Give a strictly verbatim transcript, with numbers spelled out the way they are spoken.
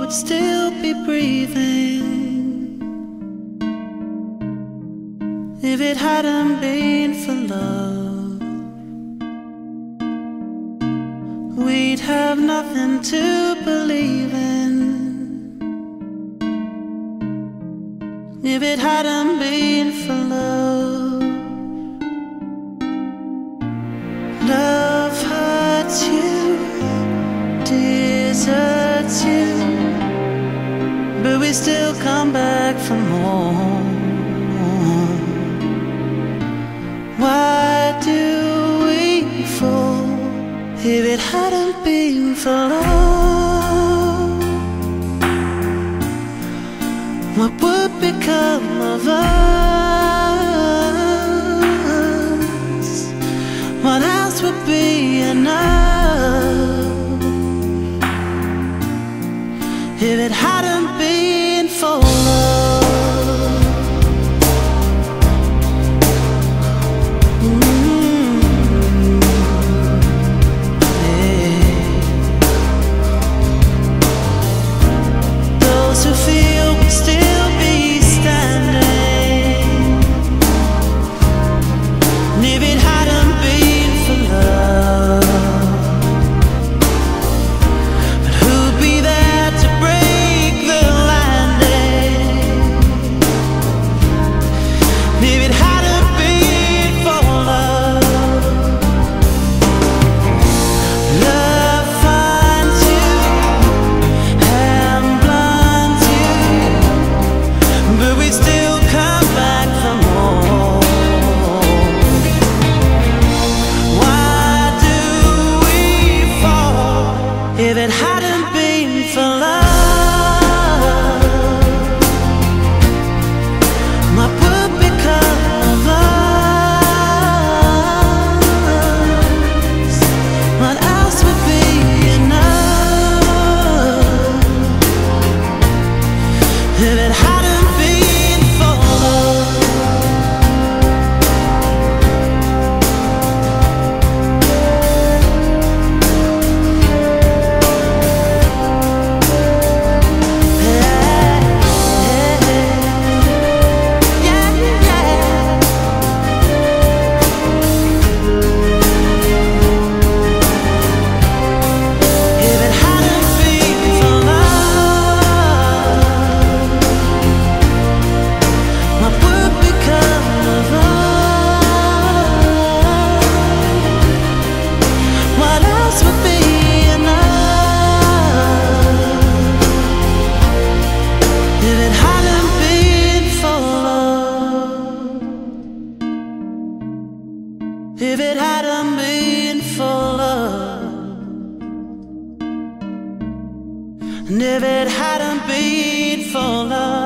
would still be breathing. If it hadn't been for love, we'd have nothing to believe in. If it hadn't been for love, love hurts you, deserts you, but we still come back for more. Why do we fall? If it hadn't been for love, what would become of us? What else would be enough? If it hadn't been for love. If it hadn't been for love, what would become of us? What else would be enough? If it hadn't been for love. If it hadn't been for love, and if it hadn't been for love.